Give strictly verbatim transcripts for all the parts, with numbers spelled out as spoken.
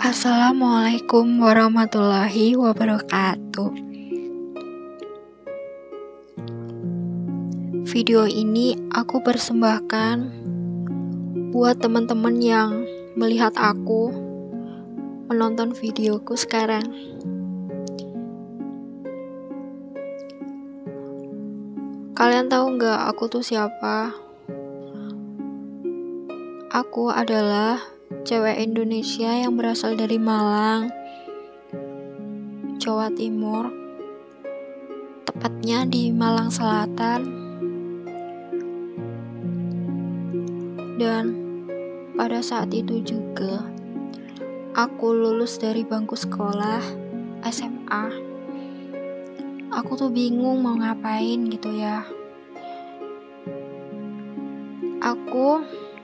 Assalamualaikum warahmatullahi wabarakatuh. Video ini aku persembahkan buat teman-teman yang melihat aku menonton videoku sekarang. Kalian tahu nggak aku tuh siapa? Aku adalah cewek Indonesia yang berasal dari Malang, Jawa Timur, tepatnya di Malang Selatan. Dan pada saat itu juga aku lulus dari bangku sekolah S M A. Aku tuh bingung mau ngapain gitu ya. Aku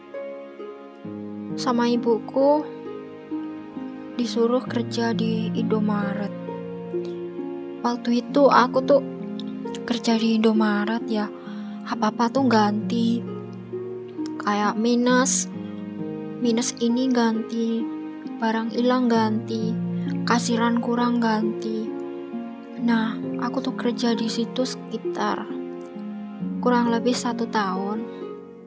sama ibuku disuruh kerja di Indomaret. Waktu itu aku tuh kerja di Indomaret ya, apa-apa tuh ganti, kayak minus minus ini ganti, barang hilang ganti, kasiran kurang ganti. Nah, aku tuh kerja di situ sekitar kurang lebih satu tahun.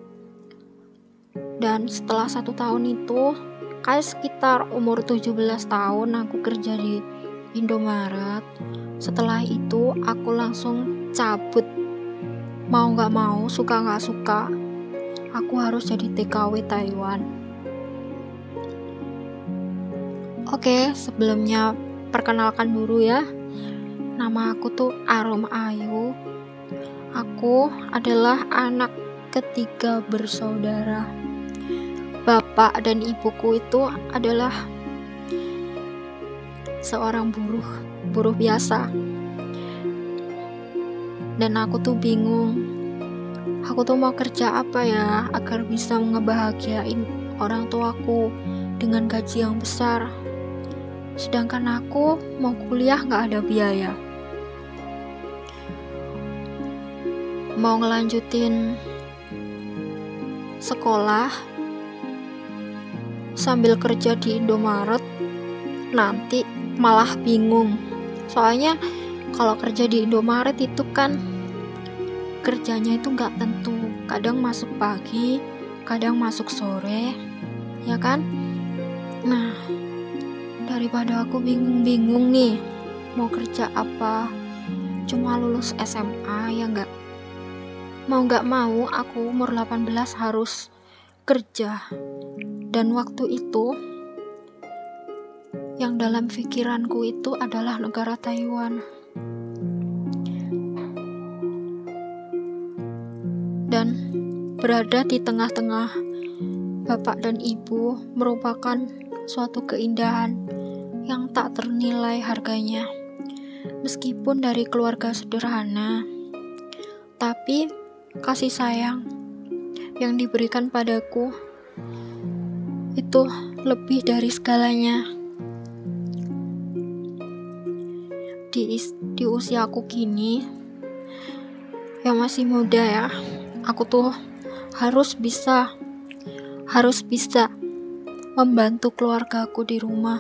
Dan setelah satu tahun itu, kayak sekitar umur tujuh belas tahun aku kerja di Indomaret. Setelah itu aku langsung cabut. Mau gak mau, suka gak suka, aku harus jadi T K W Taiwan. Oke, sebelumnya perkenalkan dulu ya. Nama aku tuh Arum Ayu. Aku adalah anak ketiga bersaudara. Bapak dan ibuku itu adalah seorang buruh, buruh biasa. Dan aku tuh bingung, aku tuh mau kerja apa ya agar bisa ngebahagiain orang tuaku dengan gaji yang besar. Sedangkan aku mau kuliah gak ada biaya. Mau ngelanjutin sekolah sambil kerja di Indomaret, nanti malah bingung. Soalnya kalau kerja di Indomaret itu kan kerjanya itu gak tentu. Kadang masuk pagi, kadang masuk sore, ya kan? Nah, daripada aku bingung-bingung nih mau kerja apa, cuma lulus S M A ya gak? Mau gak mau aku umur delapan belas harus kerja. Dan waktu itu yang dalam pikiranku itu adalah negara Taiwan. Dan berada di tengah-tengah bapak dan ibu merupakan suatu keindahan yang tak ternilai harganya. Meskipun dari keluarga sederhana, tapi kasih sayang yang diberikan padaku itu lebih dari segalanya. Di, di usiaku kini yang masih muda ya, aku tuh harus bisa harus bisa membantu keluargaku di rumah,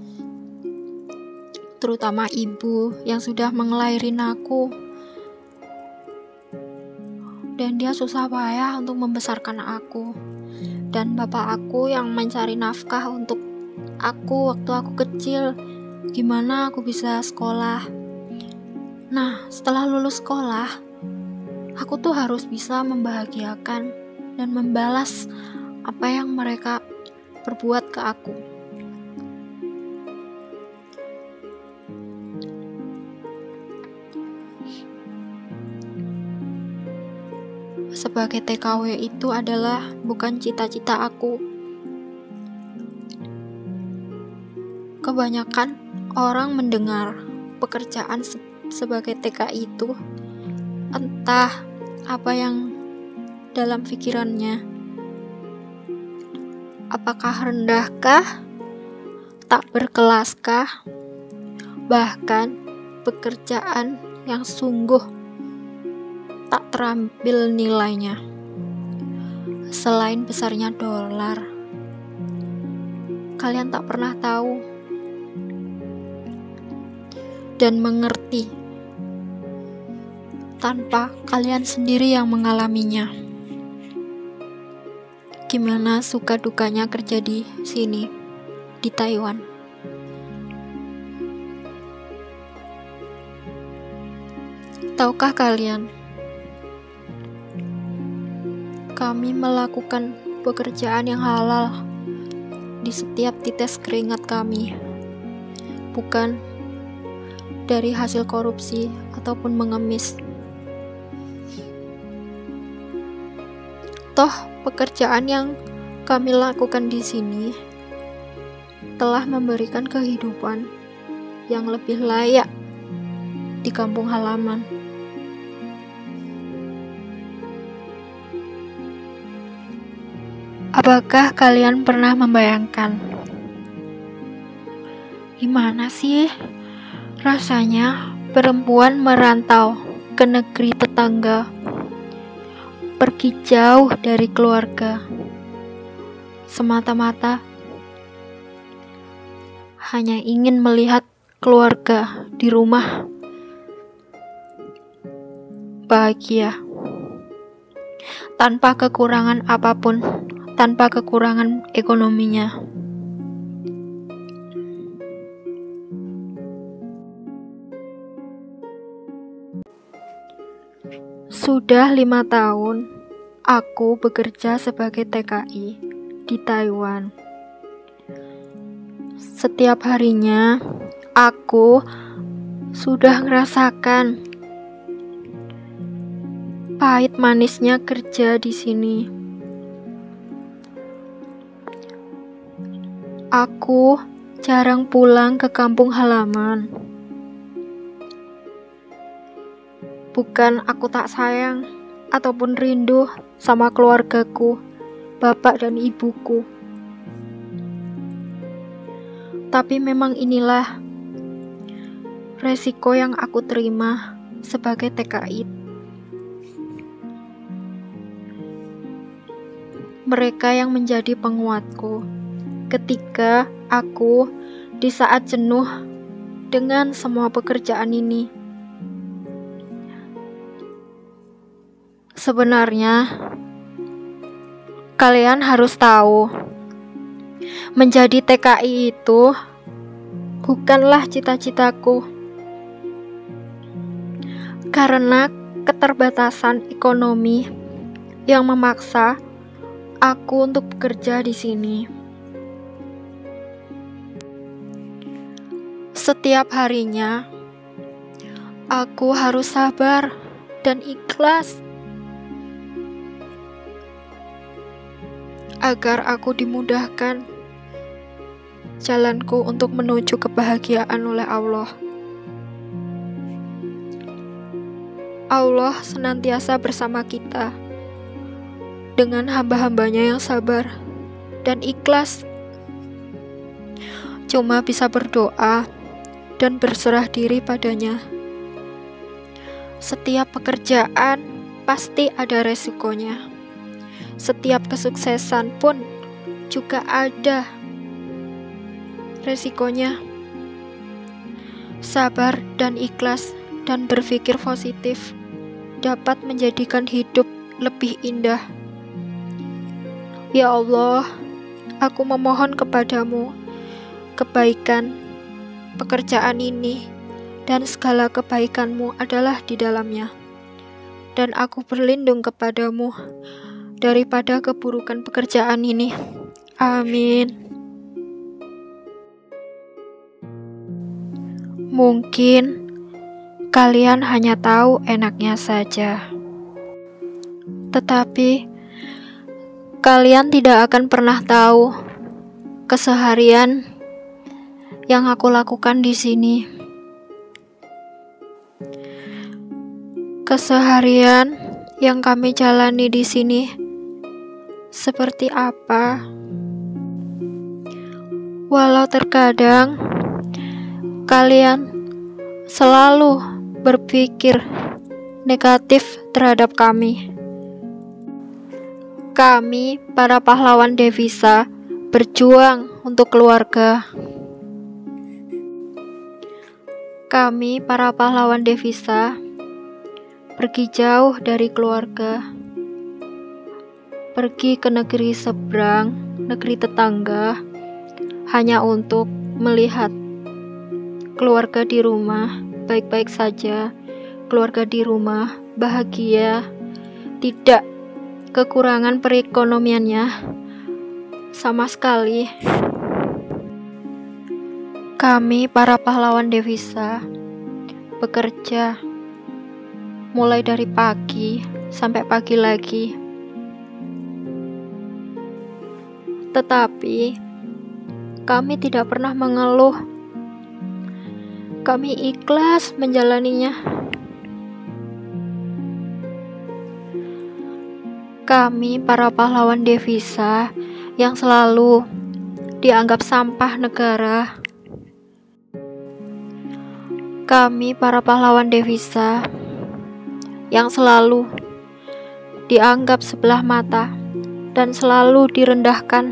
terutama ibu yang sudah ngelahirin aku, dan dia susah payah untuk membesarkan aku. Dan bapak aku yang mencari nafkah untuk aku waktu aku kecil, gimana aku bisa sekolah. Nah, setelah lulus sekolah, aku tuh harus bisa membahagiakan dan membalas apa yang mereka perbuat ke aku. Sebagai T K W itu adalah bukan cita-cita aku. Kebanyakan orang mendengar pekerjaan se- sebagai T K itu, entah apa yang dalam pikirannya. Apakah rendahkah? Tak berkelaskah? Bahkan pekerjaan yang sungguh tak terambil nilainya. Selain besarnya dolar, kalian tak pernah tahu dan mengerti tanpa kalian sendiri yang mengalaminya. Gimana suka dukanya kerja di sini, di Taiwan. Tahukah kalian, kami melakukan pekerjaan yang halal di setiap tites keringat kami, bukan dari hasil korupsi ataupun mengemis. Toh, pekerjaan yang kami lakukan di sini telah memberikan kehidupan yang lebih layak di kampung halaman. Apakah kalian pernah membayangkan gimana sih rasanya perempuan merantau ke negeri tetangga, pergi jauh dari keluarga, semata-mata hanya ingin melihat keluarga di rumah bahagia, tanpa kekurangan apapun, tanpa kekurangan ekonominya. Sudah lima tahun aku bekerja sebagai T K I di Taiwan. Setiap harinya aku sudah ngerasakan pahit manisnya kerja di sini. Aku jarang pulang ke kampung halaman. Bukan aku tak sayang ataupun rindu sama keluargaku, bapak dan ibuku. Tapi memang inilah resiko yang aku terima sebagai T K I. Mereka yang menjadi penguatku ketika aku di saat jenuh dengan semua pekerjaan ini. Sebenarnya, kalian harus tahu, menjadi T K I itu bukanlah cita-citaku. Karena keterbatasan ekonomi yang memaksa aku untuk bekerja di sini. Setiap harinya, aku harus sabar dan ikhlas agar aku dimudahkan jalanku untuk menuju kebahagiaan oleh Allah. Allah senantiasa bersama kita dengan hamba-hambanya yang sabar dan ikhlas. Cuma bisa berdoa dan berserah diri padanya. Setiap pekerjaan pasti ada resikonya. Setiap kesuksesan pun juga ada resikonya. Sabar dan ikhlas dan berpikir positif dapat menjadikan hidup lebih indah. Ya Allah, aku memohon kepadamu kebaikan pekerjaan ini dan segala kebaikanmu adalah di dalamnya. Dan aku berlindung kepadamu daripada keburukan pekerjaan ini. Amin. Mungkin kalian hanya tahu enaknya saja, tetapi kalian tidak akan pernah tahu keseharian yang aku lakukan di sini. Keseharian yang kami jalani di sini seperti apa? Walau terkadang kalian selalu berpikir negatif terhadap kami. Kami, para pahlawan devisa, berjuang untuk keluarga. Kami, para pahlawan devisa, pergi jauh dari keluarga, pergi ke negeri seberang, negeri tetangga, hanya untuk melihat keluarga di rumah baik-baik saja, keluarga di rumah bahagia, tidak kekurangan perekonomiannya sama sekali. Kami, para pahlawan devisa, bekerja mulai dari pagi sampai pagi lagi. Tetapi kami tidak pernah mengeluh. Kami ikhlas menjalaninya. Kami, para pahlawan devisa yang selalu dianggap sampah negara. Kami, para pahlawan devisa yang selalu dianggap sebelah mata dan selalu direndahkan.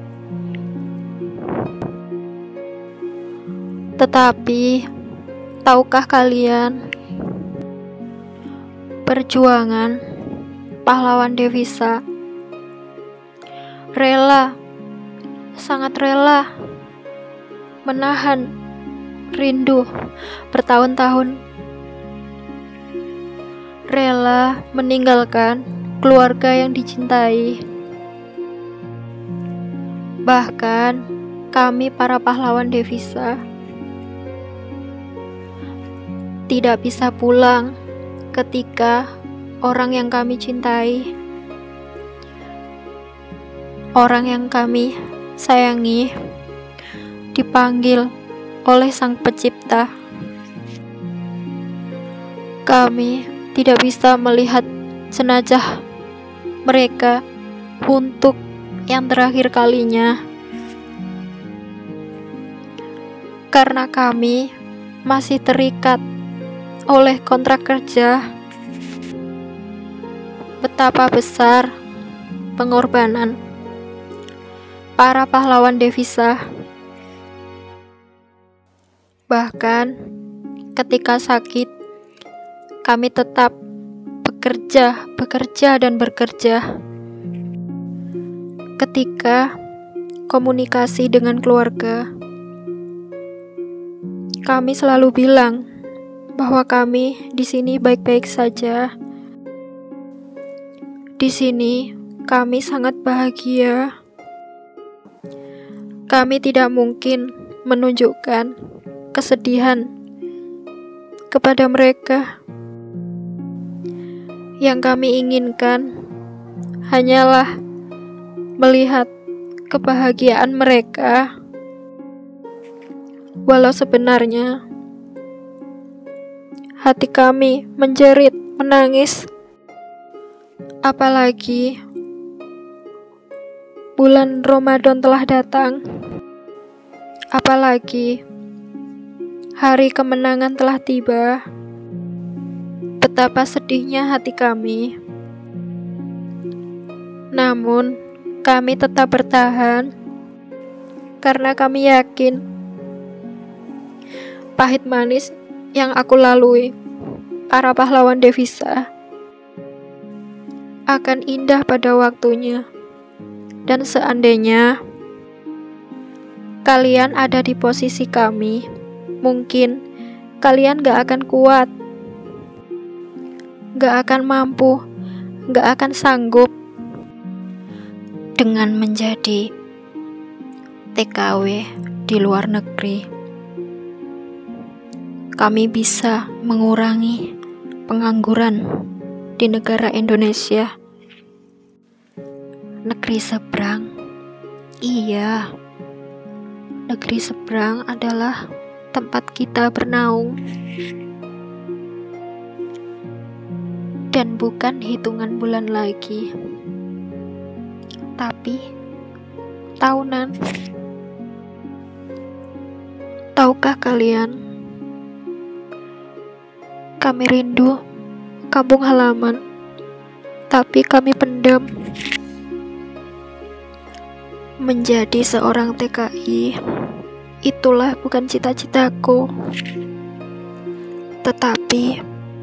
Tetapi, tahukah kalian, perjuangan pahlawan devisa rela, sangat rela menahan rindu bertahun-tahun, rela meninggalkan keluarga yang dicintai. Bahkan kami, para pahlawan devisa, tidak bisa pulang ketika orang yang kami cintai, orang yang kami sayangi, dipanggil oleh Sang Pencipta. Kami tidak bisa melihat jenazah mereka untuk yang terakhir kalinya, karena kami masih terikat oleh kontrak kerja. Betapa besar pengorbanan para pahlawan devisa. Bahkan ketika sakit, kami tetap bekerja, bekerja dan bekerja. Ketika komunikasi dengan keluarga, kami selalu bilang bahwa kami di sini baik-baik saja. Di sini kami sangat bahagia. Kami tidak mungkin menunjukkan kesedihan kepada mereka. Yang kami inginkan hanyalah melihat kebahagiaan mereka. Walau sebenarnya hati kami menjerit, menangis. Apalagi bulan Ramadan telah datang. Apalagi hari kemenangan telah tiba. Betapa sedihnya hati kami. Namun kami tetap bertahan karena kami yakin pahit manis yang aku lalui, para pahlawan devisa, akan indah pada waktunya. Dan seandainya kalian ada di posisi kami, mungkin kalian gak akan kuat, gak akan mampu, gak akan sanggup dengan menjadi T K W di luar negeri. Kami bisa mengurangi pengangguran di negara Indonesia. Negeri seberang, iya, negeri seberang adalah tempat kita bernaung, dan bukan hitungan bulan lagi, tapi tahunan. Tahukah kalian, kami rindu kampung halaman, tapi kami pendam. Menjadi seorang T K I, itulah bukan cita-citaku. Tetapi,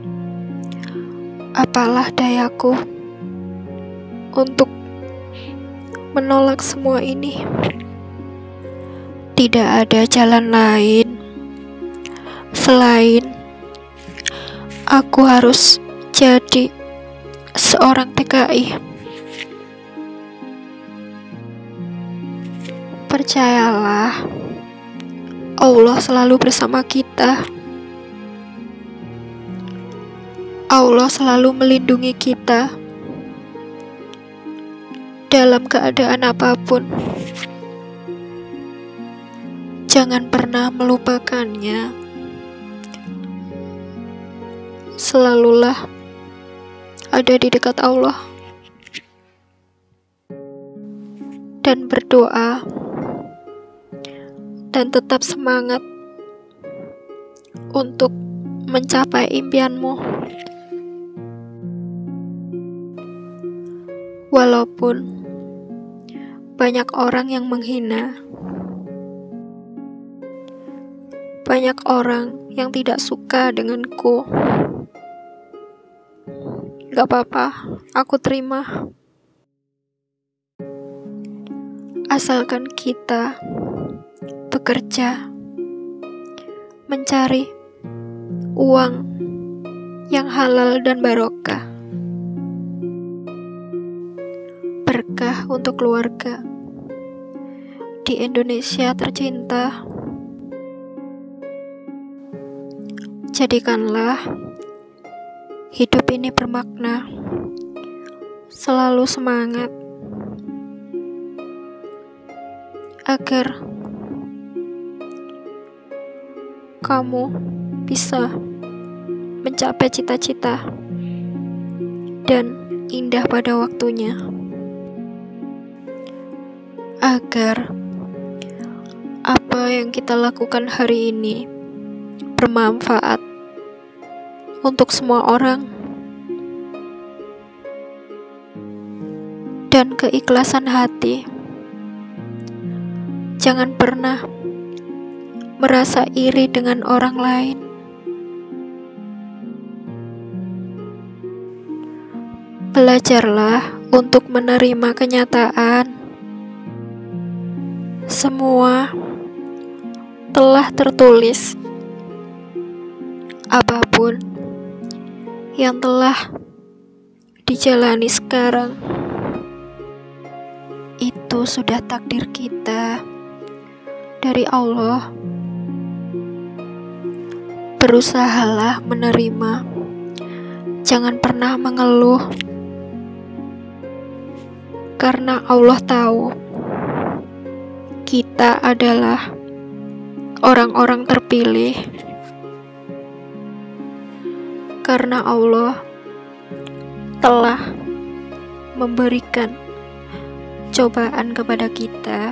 apalah dayaku untuk menolak semua ini. Tidak ada jalan lain selain aku harus jadi seorang T K I. Percayalah, Allah selalu bersama kita. Allah selalu melindungi kita dalam keadaan apapun. Jangan pernah melupakannya. Selalulah ada di dekat Allah dan berdoa dan tetap semangat untuk mencapai impianmu. Walaupun banyak orang yang menghina, banyak orang yang tidak suka denganku, gak apa-apa, aku terima. Asalkan kita bekerja, mencari uang yang halal dan barokah, berkah untuk keluarga di Indonesia tercinta. Jadikanlah hidup ini bermakna, selalu semangat, agar kamu bisa mencapai cita-cita dan indah pada waktunya, agar apa yang kita lakukan hari ini bermanfaat untuk semua orang, dan keikhlasan hati. Jangan pernah merasa iri dengan orang lain. Belajarlah untuk menerima kenyataan. Semua telah tertulis. Apapun yang telah dijalani sekarang, itu sudah takdir kita dari Allah. Berusahalah menerima, jangan pernah mengeluh, karena Allah tahu kita adalah orang-orang terpilih, karena Allah telah memberikan cobaan kepada kita,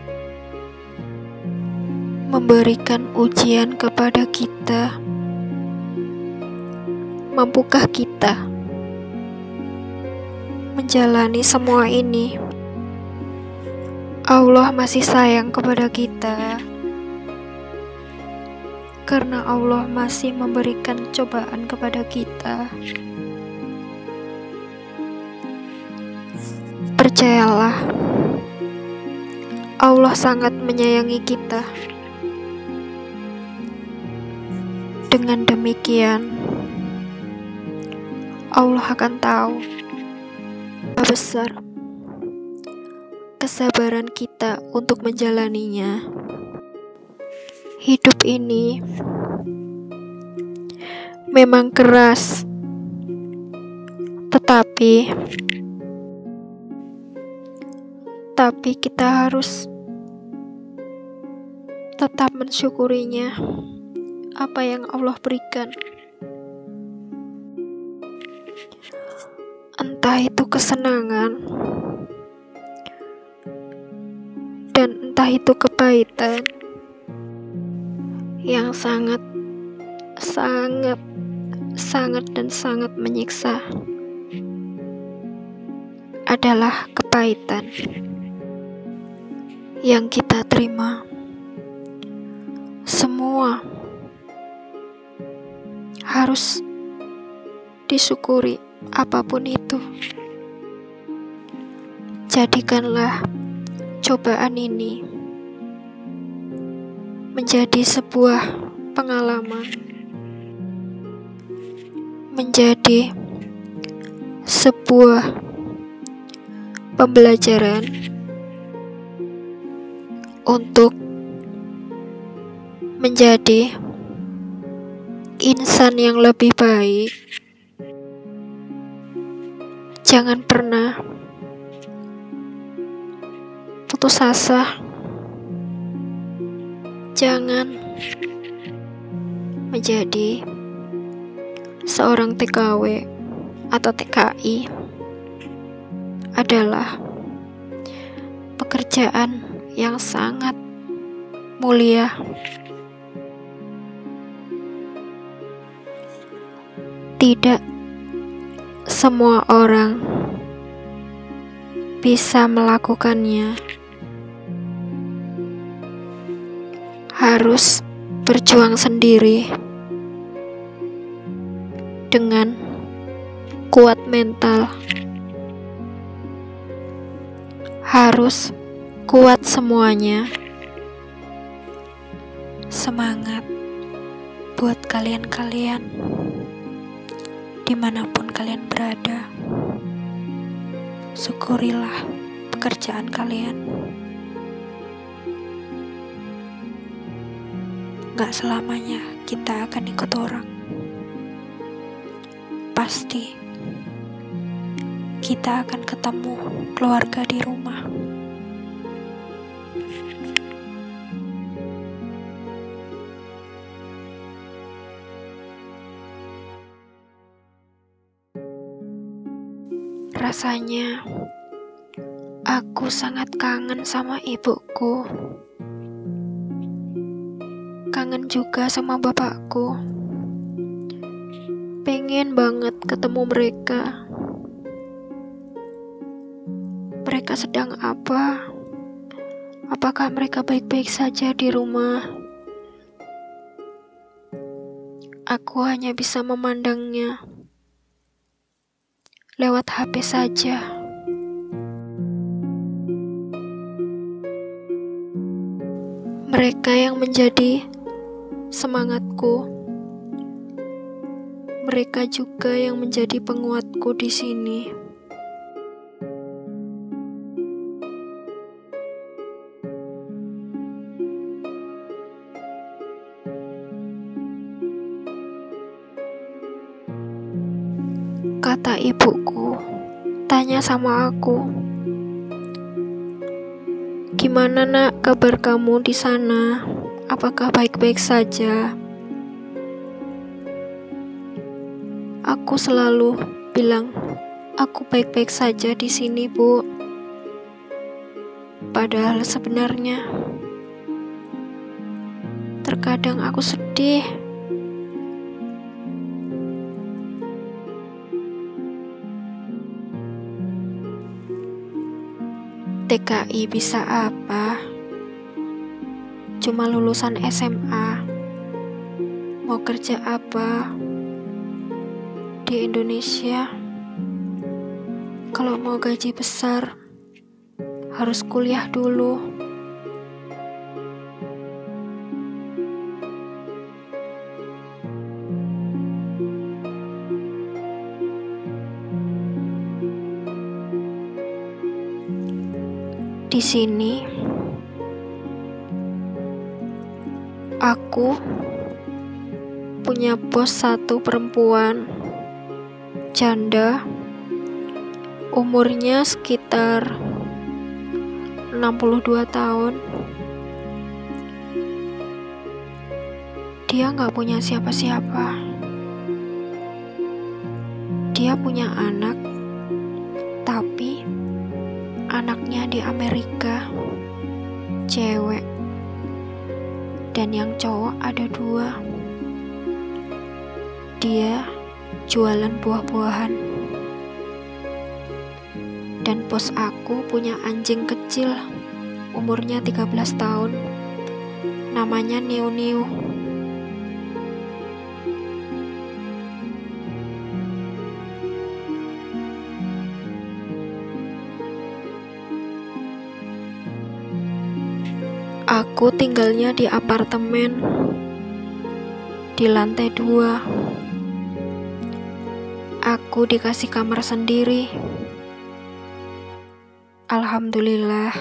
memberikan ujian kepada kita. Mampukah kita menjalani semua ini? Allah masih sayang kepada kita, karena Allah masih memberikan cobaan kepada kita. Percayalah, Allah sangat menyayangi kita. Dengan demikian, Allah akan tahu betapa besar kesabaran kita untuk menjalaninya. Hidup ini memang keras, tetapi tapi kita harus tetap mensyukurinya, apa yang Allah berikan. Entah itu kesenangan dan entah itu kepahitan yang sangat, sangat, sangat dan sangat menyiksa, adalah kepahitan. yang kita terima. Semua harus disyukuri, apapun itu. Jadikanlah cobaan ini menjadi sebuah pengalaman, menjadi sebuah pembelajaran untuk menjadi insan yang lebih baik. Jangan pernah putus asa. Jangan menjadi seorang T K W atau T K I adalah pekerjaan yang sangat mulia. Tidak semua orang bisa melakukannya. Harus berjuang sendiri dengan kuat mental. Harus kuat semuanya. Semangat buat kalian-kalian dimanapun kalian berada. Syukurilah pekerjaan kalian. Gak selamanya kita akan ikut orang. Pasti kita akan ketemu keluarga di rumah. Rasanya aku sangat kangen sama ibuku. Kangen juga sama bapakku. Pengen banget ketemu mereka. Mereka sedang apa? Apakah mereka baik-baik saja di rumah? Aku hanya bisa memandangnya lewat H P saja. Mereka yang menjadi semangatku. Mereka juga yang menjadi penguatku di sini. Kata ibuku, tanya sama aku, "Gimana nak kabar kamu di sana? Apakah baik-baik saja?" Aku selalu bilang, "Aku baik-baik saja di sini, Bu." Padahal sebenarnya terkadang aku sedih. T K I bisa apa? Cuma lulusan S M A. Mau kerja apa? Di Indonesia, kalau mau gaji besar, harus kuliah dulu. Di sini, aku punya bos satu perempuan, janda, umurnya sekitar enam puluh dua tahun. Dia gak punya siapa-siapa. Dia punya anak, tapi anaknya di Amerika, cewek, dan yang cowok ada dua. Dia jualan buah-buahan. Dan bos aku punya anjing kecil, umurnya tiga belas tahun. Namanya Niu Niu. Aku tinggalnya di apartemen di lantai dua. Aku dikasih kamar sendiri. Alhamdulillah.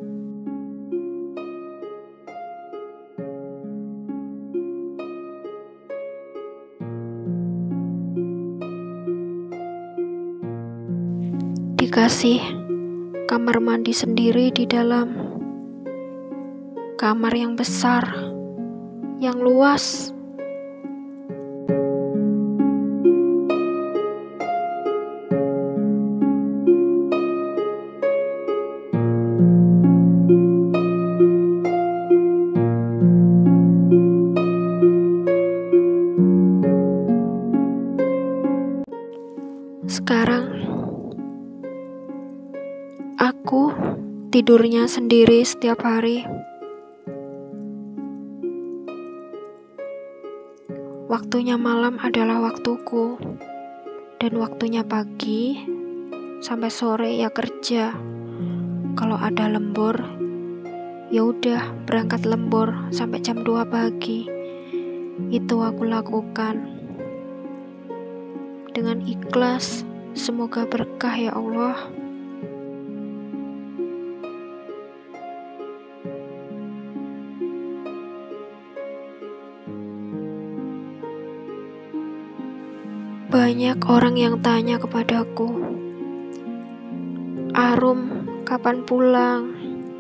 Dikasih kamar mandi sendiri di dalam. Kamar yang besar, yang luas. Sekarang aku tidurnya sendiri setiap hari. Waktunya malam adalah waktuku, dan waktunya pagi sampai sore ya kerja. Kalau ada lembur, ya udah berangkat lembur sampai jam dua pagi. Itu aku lakukan dengan ikhlas. Semoga berkah ya Allah. Banyak orang yang tanya kepadaku, Arum, kapan pulang?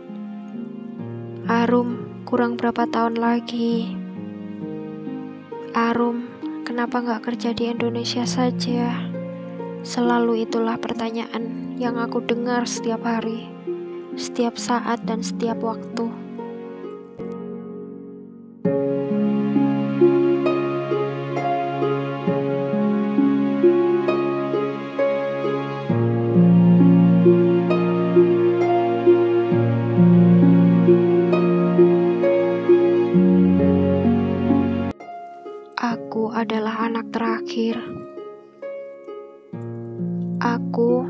Arum, kurang berapa tahun lagi? Arum, kenapa gak kerja di Indonesia saja? Selalu itulah pertanyaan yang aku dengar setiap hari, setiap saat dan setiap waktu. Aku adalah anak terakhir. Aku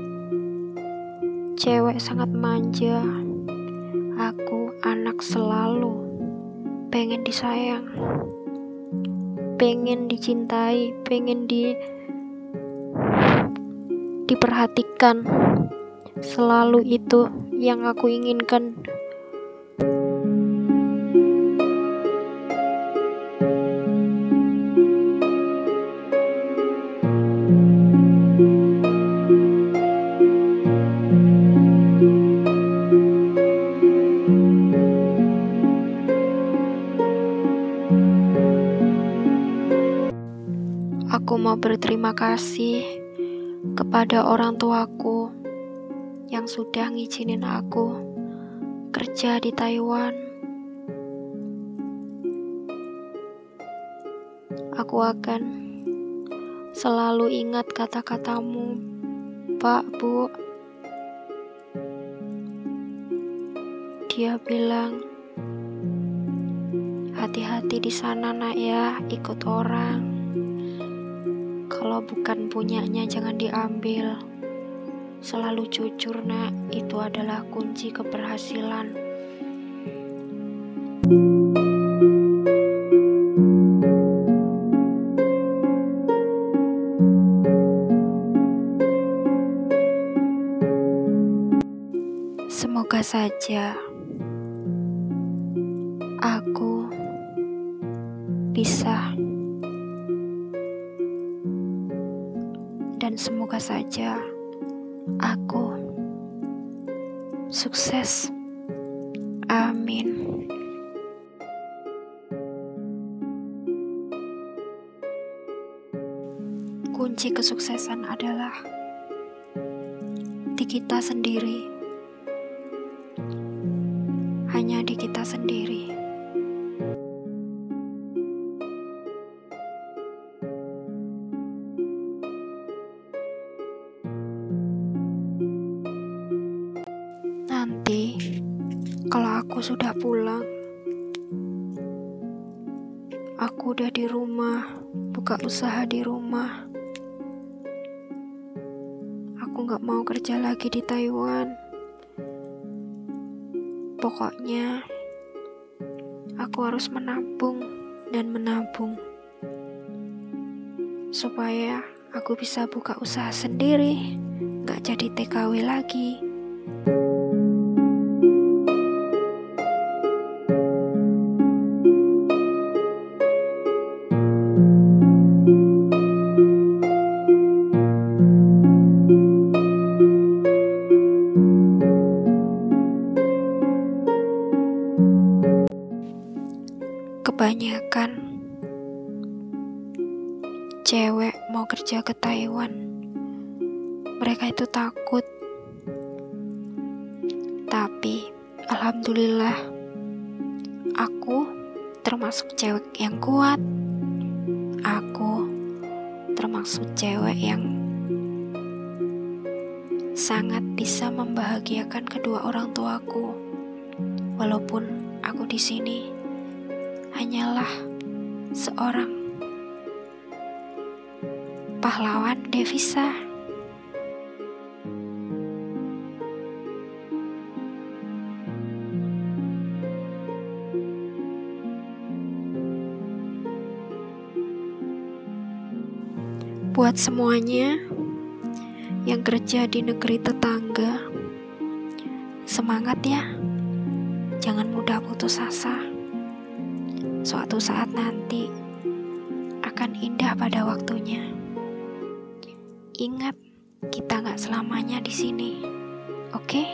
cewek sangat manja. Aku anak selalu pengen disayang, pengen dicintai, pengen di diperhatikan. Selalu itu yang aku inginkan. Aku mau berterima kasih kepada orang tuaku yang sudah ngizinin aku kerja di Taiwan. Aku akan selalu ingat kata-katamu, Pak, Bu. Dia bilang, hati-hati di sana nak ya, ikut orang. Kalau bukan punyanya jangan diambil. Selalu jujur nak, itu adalah kunci keberhasilan. Semoga saja aku bisa, dan semoga saja aku sukses. Amin. Kunci kesuksesan adalah di kita sendiri, hanya di kita sendiri. Nanti kalau aku sudah pulang. Aku udah di rumah, buka usaha di rumah. Aku gak mau kerja lagi di Taiwan. Pokoknya, aku harus menabung dan menabung. Supaya aku bisa buka usaha sendiri, gak jadi T K W lagi. Kebanyakan cewek mau kerja ke Taiwan, mereka itu takut. Tapi alhamdulillah, aku termasuk cewek yang kuat. Aku termasuk cewek yang sangat bisa membahagiakan kedua orang tuaku. Walaupun aku di sini hanyalah seorang pahlawan devisa. Buat semuanya yang kerja di negeri tetangga, semangat ya. Jangan mudah putus asa. Suatu saat nanti akan indah pada waktunya. Ingat, kita gak selamanya di sini, oke? Okay?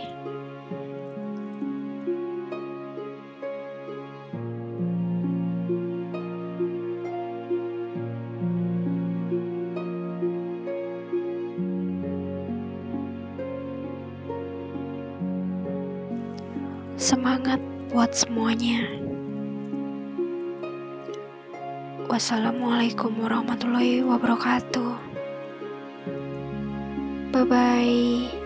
Semangat buat semuanya. Wassalamualaikum warahmatullahi wabarakatuh. Bye-bye.